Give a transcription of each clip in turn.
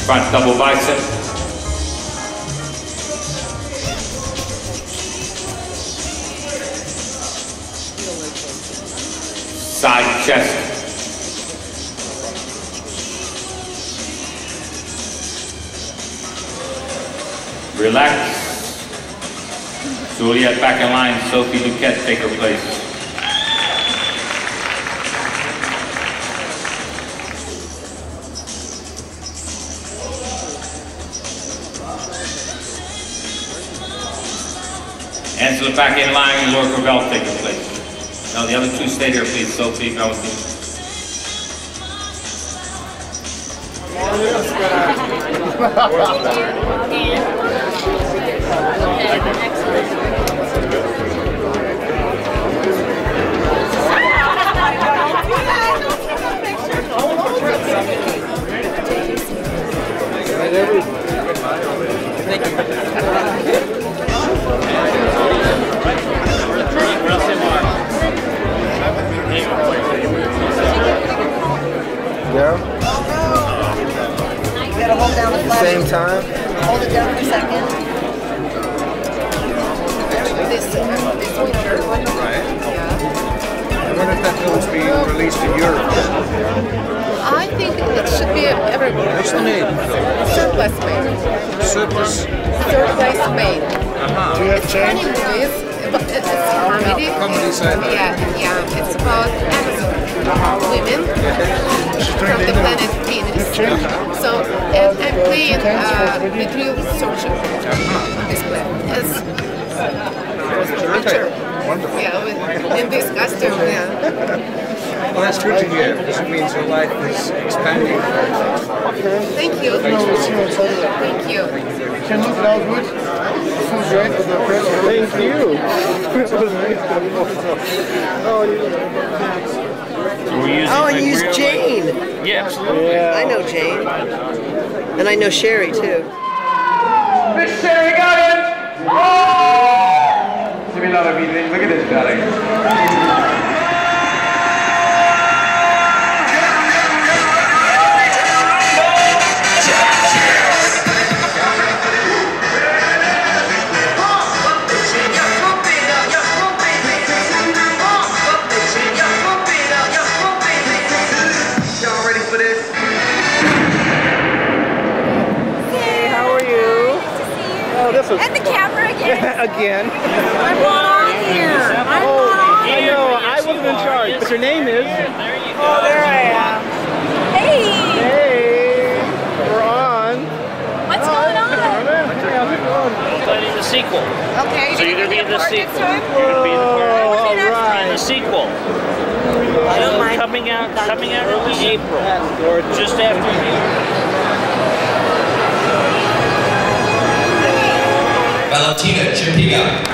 Front double bicep. Side chest. Relax. Juliet back in line. Sophie Duquette take her place. Angela back in line and Laura Gravel take her place. Now the other two stay there, please. Sophie, Valentina. Yeah. You gotta hold down the flash. Same time. Hold it down for a second. This winter. Right. Yeah. I wonder if that film's being released in Europe. I think it should be everywhere. What's the name? Surplus made. Surplus. Surplus made. Uh-huh. Do you have change? It's comedy. Comedy side. Yeah. It's about Amazon women from the planet Venus. So I'm playing the real soldier on this planet. It's Wonderful. yeah, in this costume. Yeah. Well, that's good to hear, because it means your life is expanding. Thank you. Thank you. Can you look out good? Feels great for the press. Thank you. Oh, and use Jane. Yeah, absolutely. Yeah. I know Jane. And I know Sherry, too. Miss Sherry got it! Oh! Give me another meeting. Look at this belly. And the camera again. Again. I'm not on here. I'm Oh, not on I here. know. I wasn't in charge, but your name is. Oh, there I am. Hey. Hey, we're on. What's going on? Planning the sequel. Okay. So you're going to be in the sequel. You're Whoa, going to be in the all right. the sequel. So coming out early April. Just after you. Valentina Chepiga.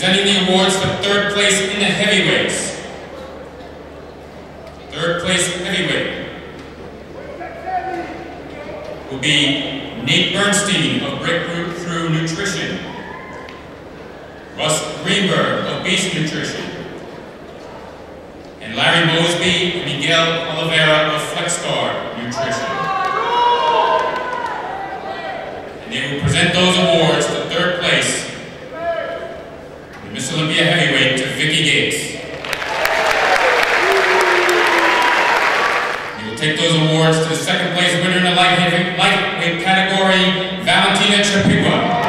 Presenting the awards for third place in the heavyweights. Third place heavyweight will be Nate Bernstein of Breakthrough Nutrition, Russ Greenberg of Beast Nutrition, and Larry Mosby and Miguel Oliveira of FlexGuard Nutrition. And they will present those awards to third place, the Ms Olympia heavyweight, to Vicky Gates. We will take those awards to the second place winner in the lightweight category, Valentina Chepiga.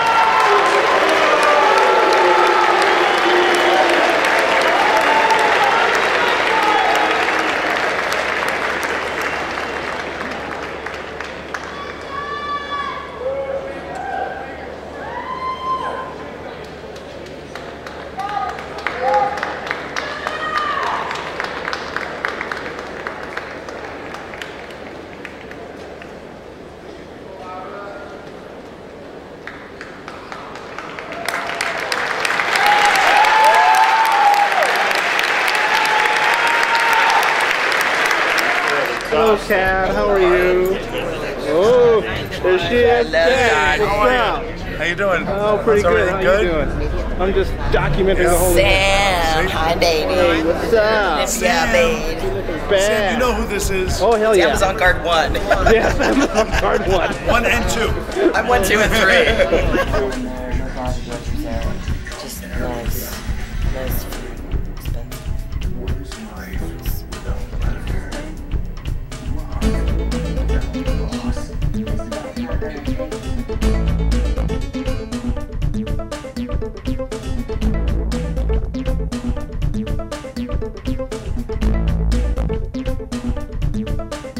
Hello, Kat. How are you? Oh, there she is. Hey, what's up? How you doing? Oh, pretty good. How you doing? I'm just documenting the whole Sam, hi baby. Hey, what's up? Yeah, babe. Bad. Sam, you know who this is? Oh, hell yeah. Amazon card 1. Yes, Amazon card 1. 1 and 2. I'm 1, 2, and 3. Just nice. Nice food. Expensive.